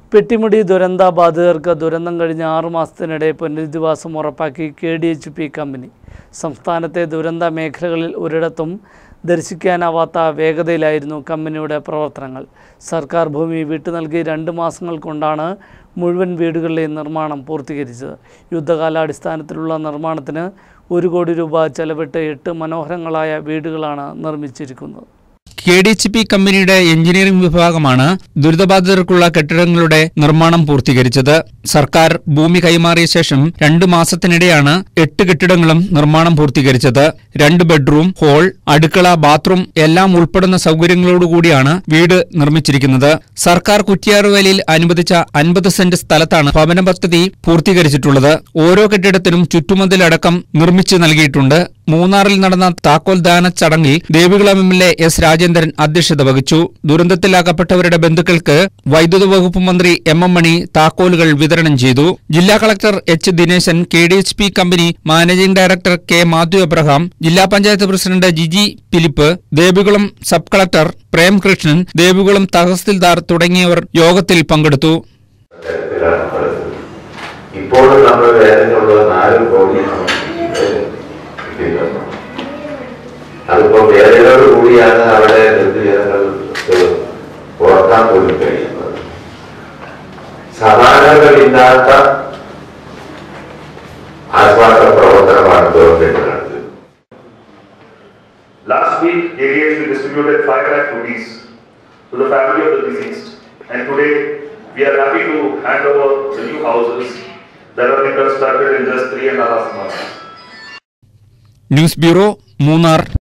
പെട്ടിമുടി ദുരന്ത ബാധിതർക്ക് ദുരന്തം കഴിഞ്ഞ 6 മാസത്തിനിടെ പുനരധിവാസം ഉറപ്പാക്കി KDHP കമ്പനി. സംസ്ഥാനത്തെ ദുരന്ത മേഖലകളിൽ ഒരിടത്തും ദർശിക്കാനാവാത്ത വേഗതയിലായിരുന്നു കമ്പനിയുടെ പ്രവർത്തനങ്ങൾ. സർക്കാർ ഭൂമി വിട്ടു നൽകി 2 മാസങ്ങൾ കൊണ്ടാണ് മുഴുവൻ വീടുകളുടെയും നിർമ്മാണം പൂർത്തീകരിച്ചത്. യുദ്ധകാലാടിസ്ഥാനത്തിലുള്ള നിർമ്മാണത്തിന് 1 കോടി രൂപ ചെലവിട്ട് 8 മനോഹരങ്ങളായ വീടുകളാണ് നിർമ്മിച്ചിരിക്കുന്നത്. KDHP കമ്പനിയുടെ എഞ്ചിനീയറിംഗ് വിഭാഗമാണ് ദുരിതബാധിതർക്കുള്ള കെട്ടിടങ്ങളുടെ നിർമ്മാണം പൂർത്തീകരിച്ചത്. സർക്കാർ ഭൂമി കൈമാറിയ ശേഷം 2 മാസത്തിനിടെയാണ് 8 കെട്ടിടങ്ങളും നിർമ്മാണം പൂർത്തീകരിച്ചത്. 2 ബെഡ്റൂം, ഹാൾ, അടുക്കള, ബാത്റൂം എല്ലാം ഉൾപ്പെടുന്ന സൗകര്യങ്ങളോടുകൂടിയാണ് വീട് നിർമ്മിച്ചിരിക്കുന്നത്. സർക്കാർ കുറ്റിയാറുവേലിയിൽ അനുവദിച്ച 50 സെന്റ് സ്ഥലത്താണ് ഭവന പദ്ധതി പൂർത്തീകരിച്ചിട്ടുള്ളത്. ഓരോ കെട്ടിടത്തിനും ചുറ്റുമതിലടക്കം നിർമ്മിച്ചു നൽകിയിട്ടുണ്ട്. മൂന്നാറിൽ നടന്ന താക്കോൽദാന ചടങ്ങിൽ ദേവികുളം MLA S. രാജേന്ദ്രൻ അധ്യക്ഷത വഹിച്ചു. ദുരന്തത്തിലാക്കപ്പെട്ടവരുടെ ബന്ധുക്കൾക്ക് വൈദ്യുത വകുപ്പ് മന്ത്രി MM മണി താക്കോലുകൾ വിതരണം ചെയ്തു. ജില്ലാ collector H. Dineshan, KDHP company managing director K. Mathew Abraham, ജില്ലാ panchayat president Jiji Philip, Devikulam sub collector Premkrishnan, Devikulam tahsildar തുടങ്ങിയവർ യോഗത്തിൽ പങ്കെടുത്തു. ഇപ്പോൾ നമ്മൾ വേദനയുള്ള 4 കോടി അതിപ്പോ വേദനയോട് കൂടിയാണ് അവിടെ നിർദ്ദേശങ്ങൾക്ക് ഓർക്കാൻ പോലും കഴിയുന്നത്. സമാനതകളില്ലാത്ത ആശ്വാസ പ്രവർത്തനമാണ് ഗവൺമെന്റ് നടത്തുന്നത്. Last week, KDHP distributed 5 lakh rupees to the family of the deceased, and today we are happy to hand over the new houses that have been constructed in just 3.5 months. News bureau, Munnar.